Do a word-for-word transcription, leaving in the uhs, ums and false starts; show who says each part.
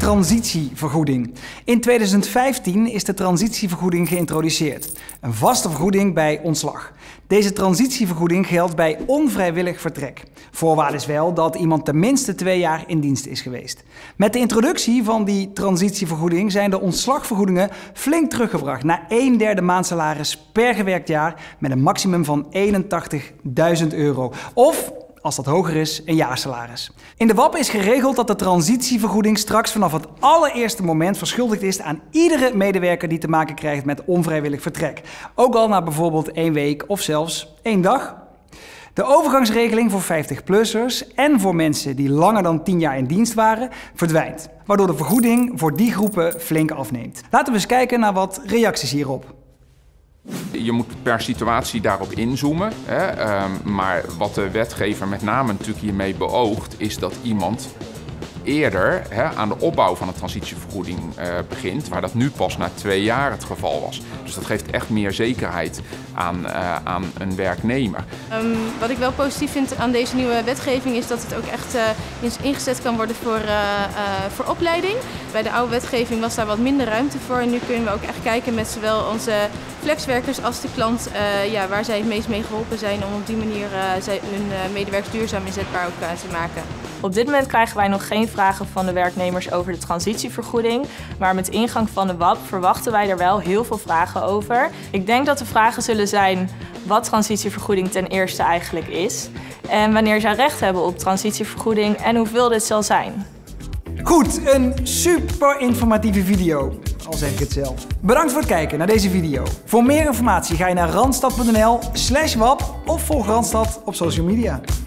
Speaker 1: transitievergoeding. In tweeduizend vijftien is de transitievergoeding geïntroduceerd. Een vaste vergoeding bij ontslag. Deze transitievergoeding geldt bij onvrijwillig vertrek. Voorwaarde is wel dat iemand tenminste twee jaar in dienst is geweest. Met de introductie van die transitievergoeding zijn de ontslagvergoedingen flink teruggebracht naar een derde maandsalaris per gewerkt jaar met een maximum van eenentachtigduizend euro. Of, als dat hoger is, een jaarsalaris. In de W A P is geregeld dat de transitievergoeding straks vanaf het allereerste moment verschuldigd is aan iedere medewerker die te maken krijgt met onvrijwillig vertrek. Ook al na bijvoorbeeld één week of zelfs één dag. De overgangsregeling voor vijftig-plussers en voor mensen die langer dan tien jaar in dienst waren, verdwijnt. Waardoor de vergoeding voor die groepen flink afneemt. Laten we eens kijken naar wat reacties hierop.
Speaker 2: Je moet per situatie daarop inzoomen, hè? Um, maar wat de wetgever met name natuurlijk hiermee beoogt, is dat iemand eerder hè, aan de opbouw van een transitievergoeding uh, begint, waar dat nu pas na twee jaar het geval was. Dus dat geeft echt meer zekerheid aan, uh, aan een werknemer.
Speaker 3: Um, wat ik wel positief vind aan deze nieuwe wetgeving is dat het ook echt uh, ingezet kan worden voor, uh, uh, voor opleiding. Bij de oude wetgeving was daar wat minder ruimte voor en nu kunnen we ook echt kijken met zowel onze flexwerkers als de klant uh, ja, waar zij het meest mee geholpen zijn om op die manier uh, zij, hun uh, medewerkers duurzaam inzetbaar ook uh, te maken.
Speaker 4: Op dit moment krijgen wij nog geen vragen van de werknemers over de transitievergoeding, maar met ingang van de W A P verwachten wij er wel heel veel vragen over. Ik denk dat de vragen zullen zijn wat transitievergoeding ten eerste eigenlijk is en wanneer zij recht hebben op transitievergoeding en hoeveel dit zal zijn.
Speaker 1: Goed, een super informatieve video, al zeg ik het zelf. Bedankt voor het kijken naar deze video. Voor meer informatie ga je naar randstad punt n l slash w a p of volg Randstad op social media.